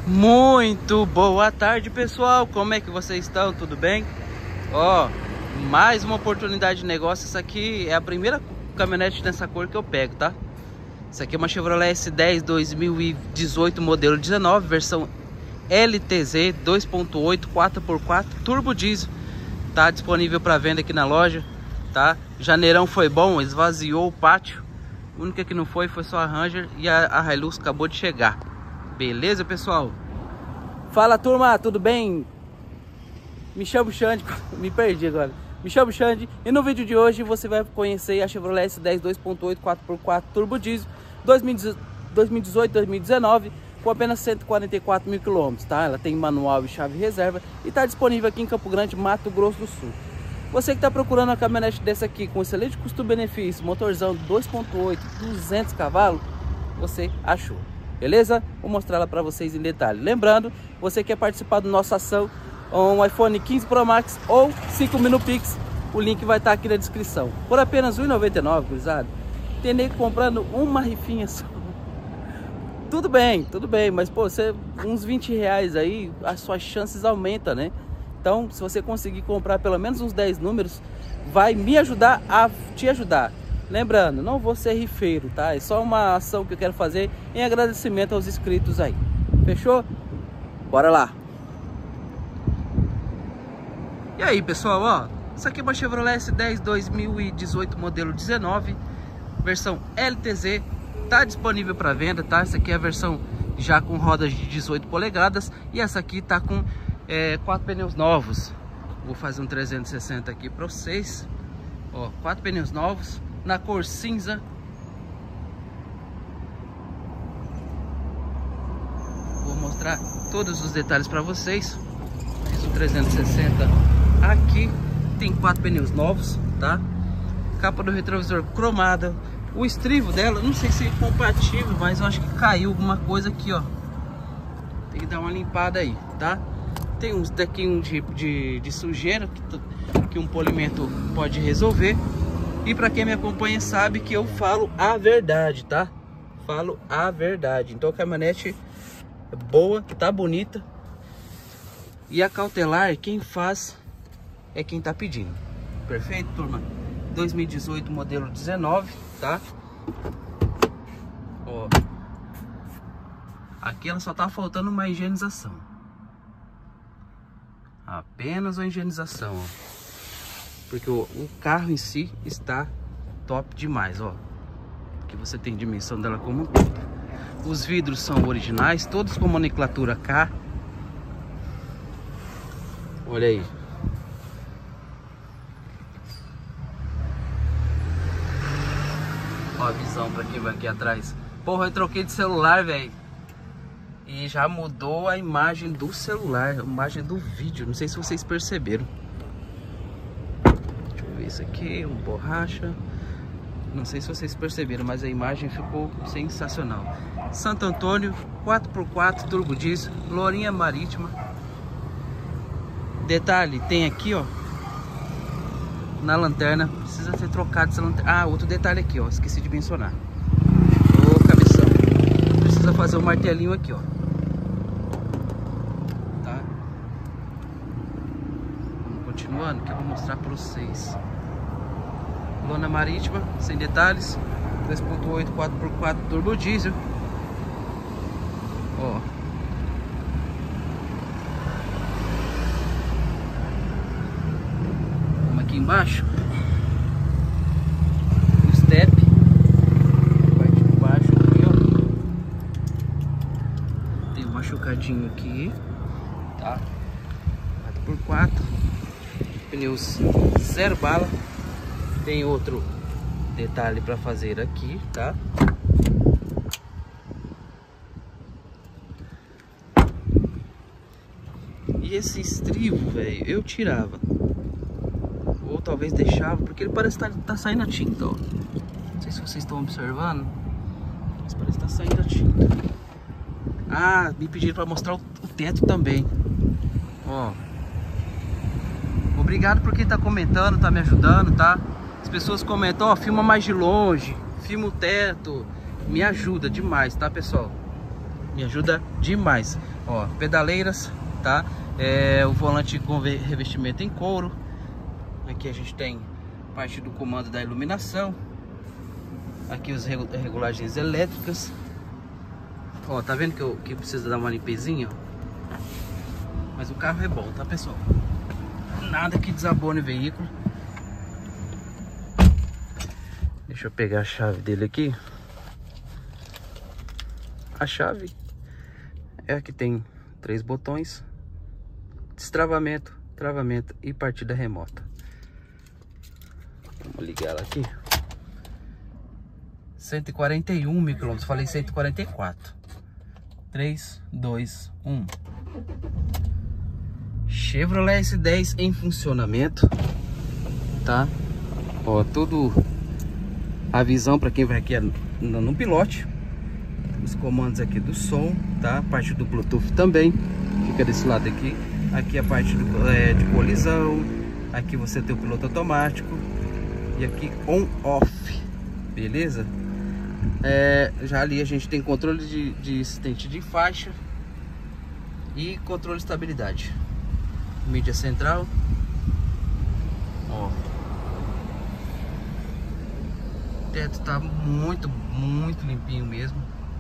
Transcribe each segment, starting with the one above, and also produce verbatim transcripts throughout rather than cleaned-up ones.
Muito boa tarde, pessoal, como é que vocês estão? Tudo bem? Ó, mais uma oportunidade de negócio. Essa aqui é a primeira caminhonete dessa cor que eu pego, tá? Essa aqui é uma Chevrolet S dez dois mil e dezoito, modelo dezenove, versão L T Z dois ponto oito, quatro por quatro, turbo diesel. Tá disponível para venda aqui na loja, tá? Janeirão foi bom, esvaziou o pátio. A única que não foi foi só a Ranger e a, a Hilux acabou de chegar. Beleza, pessoal? Fala, turma, tudo bem? Me chamo Xande, me perdi agora. Me chamo Xande e no vídeo de hoje você vai conhecer a Chevrolet S dez dois ponto oito, quatro por quatro turbo diesel dois mil e dezoito, dois mil e dezenove com apenas cento e quarenta e quatro mil quilômetros, tá? Ela tem manual e chave reserva e está disponível aqui em Campo Grande, Mato Grosso do Sul. Você que está procurando uma caminhonete dessa aqui com excelente custo-benefício, motorzão dois ponto oito, duzentos cavalos, você achou. Beleza? Vou mostrar ela para vocês em detalhe. Lembrando, você quer participar do nossa ação, um iPhone quinze Pro Max ou cinco mil no Pix, o link vai estar aqui na descrição. Por apenas um real e noventa e nove centavos, gurizada, tem nego comprando uma rifinha só. Tudo bem, tudo bem, mas pô, você, uns vinte reais aí, as suas chances aumentam, né? Então, se você conseguir comprar pelo menos uns dez números, vai me ajudar a te ajudar. Lembrando, não vou ser rifeiro, tá? É só uma ação que eu quero fazer em agradecimento aos inscritos aí. Fechou? Bora lá! E aí, pessoal, ó, essa aqui é uma Chevrolet S dez dois mil e dezoito, modelo dezenove, versão L T Z, tá disponível para venda, tá? Essa aqui é a versão já com rodas de dezoito polegadas e essa aqui tá com é, quatro pneus novos. Vou fazer um trezentos e sessenta aqui para vocês. Ó, quatro pneus novos na cor cinza. Vou mostrar todos os detalhes para vocês. Fiz o trezentos e sessenta aqui. Tem quatro pneus novos, tá? Capa do retrovisor cromada. O estribo dela, não sei se é compatível, mas eu acho que caiu alguma coisa aqui, ó. Tem que dar uma limpada aí, tá? Tem uns daqui um de, de, de sujeira que, que um polimento pode resolver. E para quem me acompanha sabe que eu falo a verdade, tá? Falo a verdade. Então a caminhonete é boa, tá bonita. E a cautelar, quem faz é quem tá pedindo. Perfeito, turma? dois mil e dezoito, modelo dezenove, tá? Ó, aqui ela só tá faltando uma higienização. Apenas uma higienização, ó. Porque o, o carro em si está top demais, ó. Aqui você tem dimensão dela como um todo. Os vidros são originais, todos com nomenclatura K. Olha aí. Ó a visão pra quem vai aqui atrás. Porra, eu troquei de celular, velho. E já mudou a imagem do celular, a imagem do vídeo. Não sei se vocês perceberam. Deixa eu ver isso aqui, um borracha. Não sei se vocês perceberam, mas a imagem ficou sensacional. Santo Antônio, quatro por quatro, turbo diesel, lourinha marítima. Detalhe, tem aqui, ó, na lanterna, precisa ter trocado essa lanterna. Ah, outro detalhe aqui, ó, esqueci de mencionar. Ô, cabeção, precisa fazer um martelinho aqui, ó. Tá? Vamos continuando, que eu vou mostrar para vocês. Lona marítima, sem detalhes, dois ponto oito, quatro por quatro, turbo diesel. Ó. Aqui embaixo o step, parte de baixo aqui, ó, tem um machucadinho aqui, tá? quatro por quatro, pneus zero bala. Tem outro detalhe para fazer aqui, tá? E esse estribo, velho, eu tirava. Ou talvez deixava, porque ele parece estar tá, tá saindo a tinta, ó. Não sei se vocês estão observando, mas parece que tá saindo a tinta. Ah, me pediram para mostrar o, o teto também. Ó. Obrigado por quem tá comentando, tá me ajudando, tá? As pessoas comentam, ó, filma mais de longe, filma o teto. Me ajuda demais, tá, pessoal? Me ajuda demais. Ó, pedaleiras, tá? É, o volante com revestimento em couro. Aqui a gente tem parte do comando da iluminação. Aqui os regulagens elétricas. Ó, tá vendo que, eu, que precisa dar uma limpezinha, ó? Mas o carro é bom, tá, pessoal? Nada que desabone o veículo. Deixa eu pegar a chave dele aqui. A chave é a que tem três botões: destravamento, travamento e partida remota. Vamos ligar ela aqui. cento e quarenta e um mil quilômetros, falei cento e quarenta e quatro. três, dois, um. Chevrolet S dez em funcionamento, tá? Ó, tudo a visão para quem vai aqui no, no pilote. Os comandos aqui do som, tá? A parte do Bluetooth também fica desse lado aqui. Aqui a parte do, é, de colisão. Aqui você tem o piloto automático. E aqui on-off, beleza? É, já ali a gente tem controle de, de assistente de faixa e controle de estabilidade. Mídia central. Ó, o teto tá muito, muito limpinho mesmo.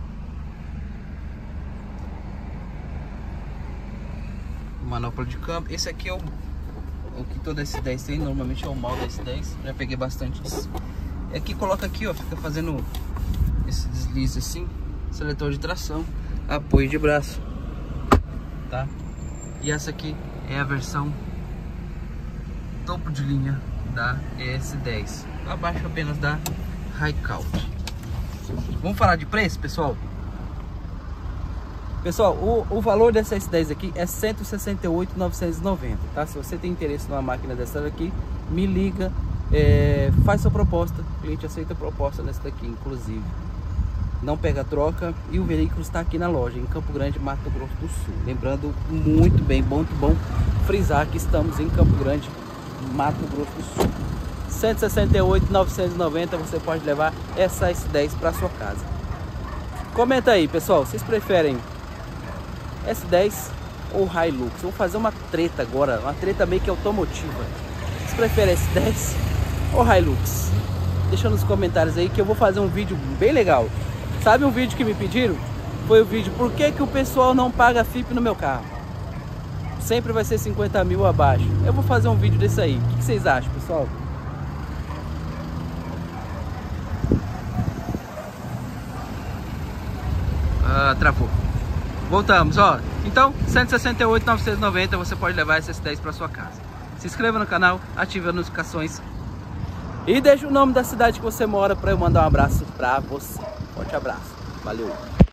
Manopla de câmbio. Esse aqui é o, o que todo S dez tem. Normalmente é o mal da S dez. Já peguei bastante disso. É que coloca aqui, ó, fica fazendo esse deslize assim. Seletor de tração, apoio de braço, tá? E essa aqui é a versão topo de linha da S dez, abaixo apenas da Highcount. Vamos falar de preço, pessoal? Pessoal, o, o valor dessa S dez aqui é cento e sessenta e oito mil novecentos e noventa, tá? Se você tem interesse numa máquina dessa daqui, me liga, é, faz sua proposta. O cliente aceita proposta nessa daqui, inclusive. Não pega troca e o veículo está aqui na loja, em Campo Grande, Mato Grosso do Sul. Lembrando muito bem, muito bom frisar que estamos em Campo Grande, Mato Grosso do Sul. cento e sessenta e oito mil novecentos e noventa, você pode levar essa S dez para sua casa. Comenta aí, pessoal, vocês preferem S dez ou Hilux? Vou fazer uma treta agora, uma treta meio que automotiva. Vocês preferem S dez ou Hilux? Deixa nos comentários aí que eu vou fazer um vídeo bem legal. Sabe um vídeo que me pediram? Foi o vídeo por que que o pessoal não paga F I P no meu carro? Sempre vai ser cinquenta mil abaixo. Eu vou fazer um vídeo desse aí. O que que vocês acham, pessoal? Ah, travou. Voltamos, ó. Então, cento e sessenta e oito mil novecentos e noventa, você pode levar essa S dez para sua casa. Se inscreva no canal, ative as notificações e deixa o nome da cidade que você mora para eu mandar um abraço para você. Forte abraço. Valeu.